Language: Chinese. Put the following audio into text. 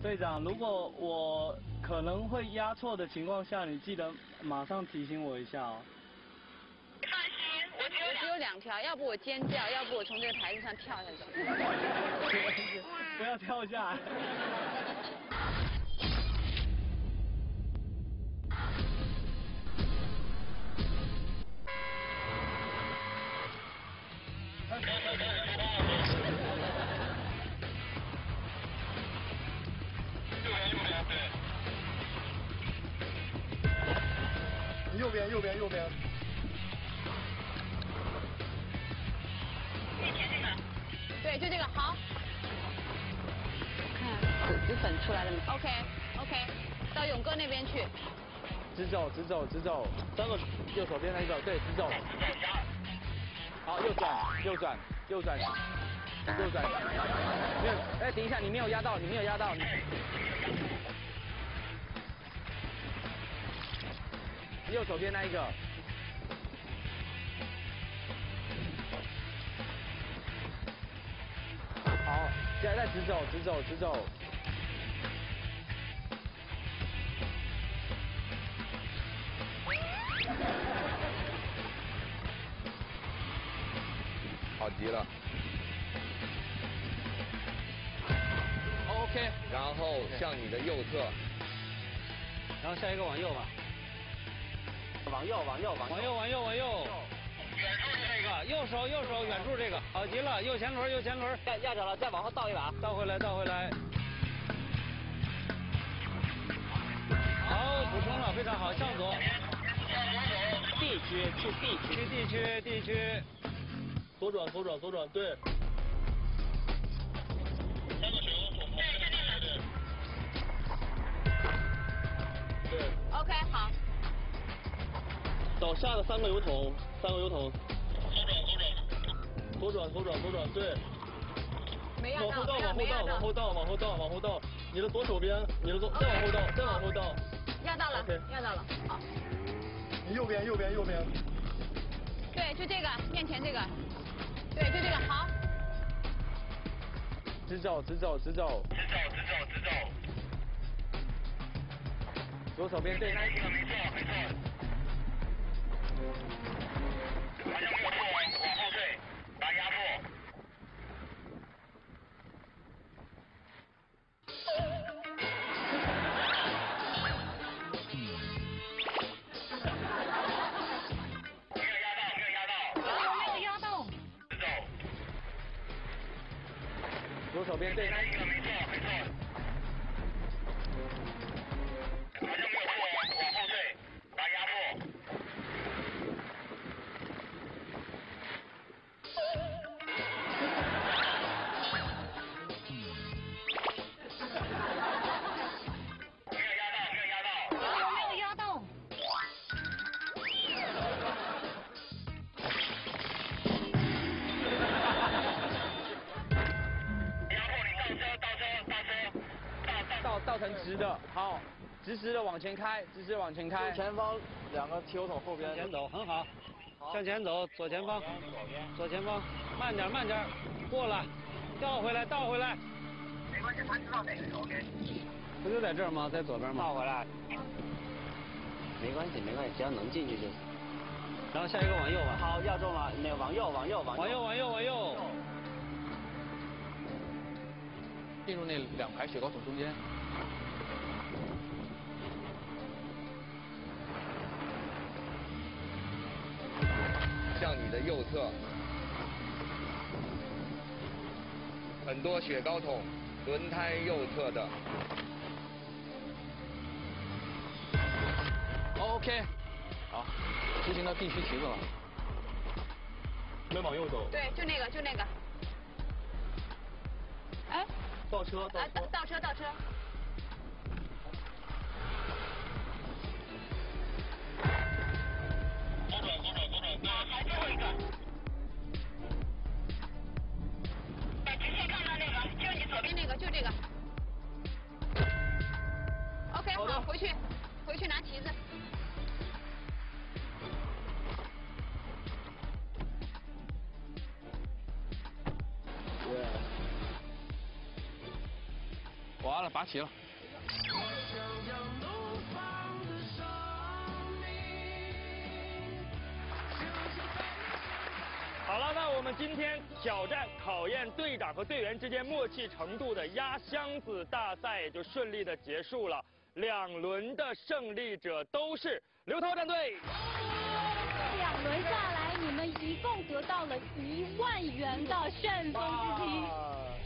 队长，如果我可能会压错的情况下，你记得马上提醒我一下哦。 放心，我只有2条，要不我尖叫，要不我从这个台子上跳下去。 不要跳下来。 右边。 对，就这个好。看紫粉出来了没 ？OK， 到勇哥那边去。 直走，3个右手边那个，对，直走。好，右转。没有，哎，等一下，你没有压到。右手边那一个。好，现在再直走。 好极了。 OK， 然后向你的右侧。 然后下一个往右吧。往右。远处这个，右手，远处这个，好极了，右前轮，压着了，再往后倒一把，倒回来。好，补充了，非常好，向左。地区。 左转，对。对。 OK， 好。 倒下的3个油桶。左转，对。 没压到。 往后倒。你的左手边，再往后倒。 压到了， OK 压到了，好。 你右边。 对，就这个，面前这个。对，就这个，好。 直走。左手边对那一个，没错。 好像没有做完，往后退，把压迫。没有压到。走。 左手边对那一个， 没错。好像没有做完，往后退，把压迫。没有压到。压迫你倒成直的，好，直的往前开。 右前方2个汽油桶后边。 向前走，很好。向前走，左前方，慢点，过了，倒回来。 没关系，他知道哪个是 OK。 不就在这儿吗？在左边吗？ 倒回来。没关系，只要能进去就行。 然后下一个往右吧。 好，压中了，那个往右。 往右。进入那2排雪糕桶中间。 向你的右侧，很多雪糕桶，轮胎右侧的。 OK， 好，执行到地区旗子了。 没往右走。 对，就那个。哎。 倒车。 倒车。 还最后一个。直线看到那个，就是你左边那个， 就这个。OK， 好，回去拿旗子。 完拔了，拔齐了。好了，那我们今天挑战考验队长和队员之间默契程度的压箱子大赛也就顺利的结束了。2轮的胜利者都是刘涛战队。 2轮下来，你们一共得到了1万元的旋风之金。